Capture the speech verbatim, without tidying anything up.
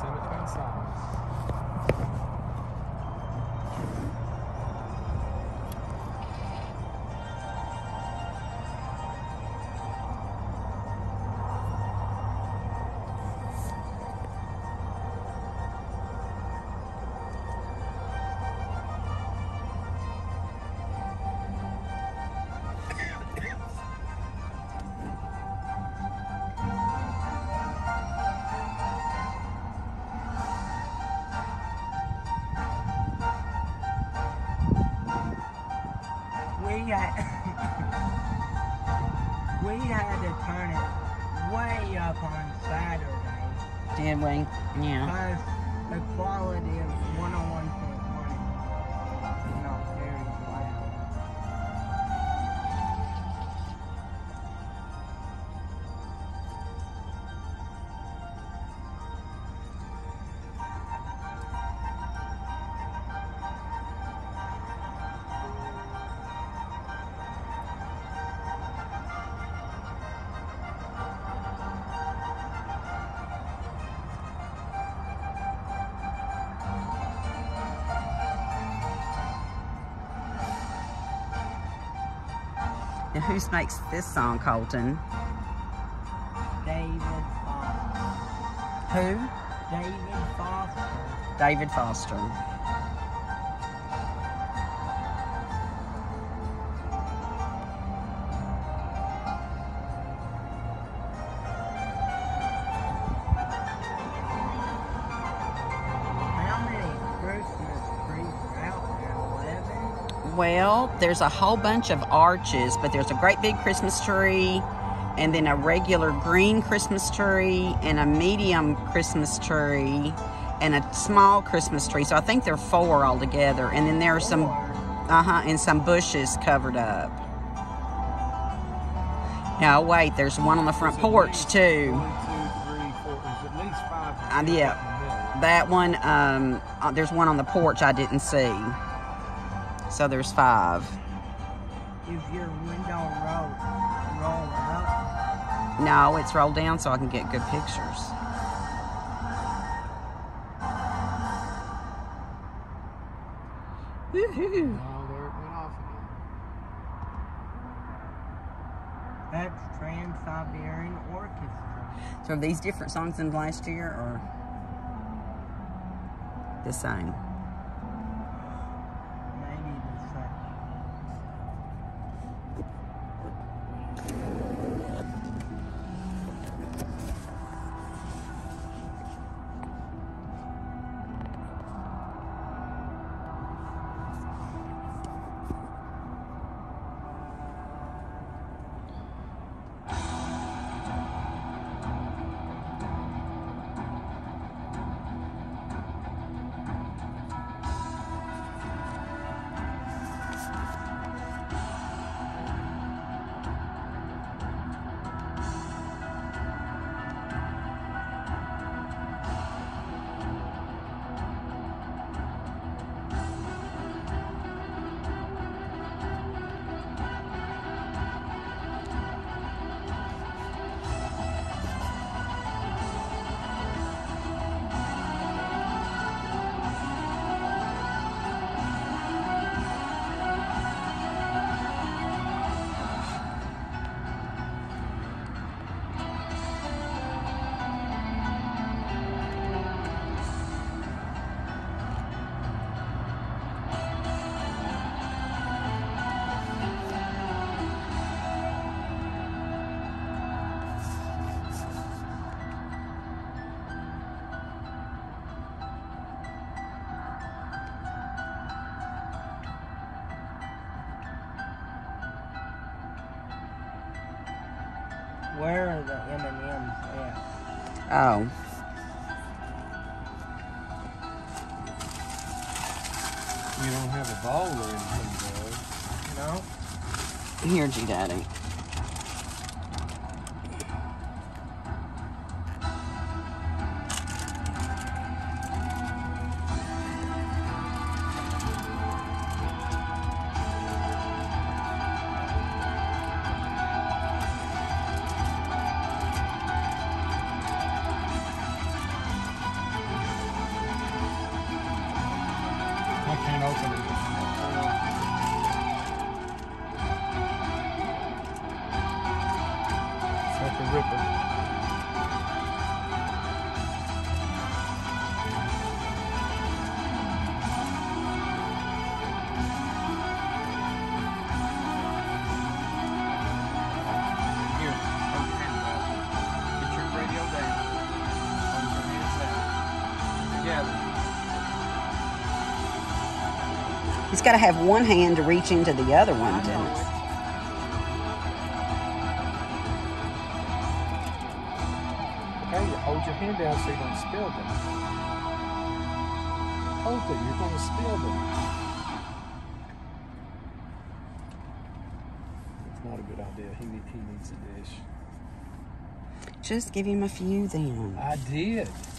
in between songs. We had, we had to turn it way up on Saturday. Did we? Yeah. Because the quality of one oh one point one is not very loud. Now, who makes this song, Colton? David Foster. Who? David Foster. David Foster. How many Christmas trees are out there? eleven? Well, there's a whole bunch of arches, but there's a great big Christmas tree, and then a regular green Christmas tree, and a medium Christmas tree, and a small Christmas tree. So I think there are four altogether. And then there are some, uh-huh, and some bushes covered up. Now, wait, there's one on the front porch, too. One, two, three, four. There's at least five. Uh, yeah, that one, um, uh, there's one on the porch I didn't see. So there's five. Is your window rolled, rolled up? No, it's rolled down so I can get good pictures. Woohoo! Oh, there it went off again. That's Trans-Siberian Orchestra. So are these different songs than last year, or the same? Maybe the same. Where are the M and M's at? Oh. You don't have a ball or anything, though. No? Here, G Daddy. Like a ripper. Here, hold your hands out. Get your radio down. Hold your hands down. Together. He's got to have one hand to reach into the other one, I know Dennis. it. Okay, hold your hand down so you don't spill them. Hold them, you're going to spill them. It's not a good idea. He, need, he needs a dish. Just give him a few then. I did.